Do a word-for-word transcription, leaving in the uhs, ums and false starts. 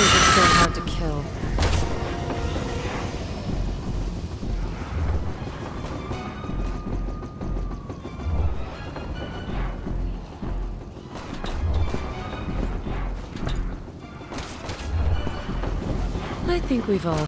think it's so hard to kill. I think we've all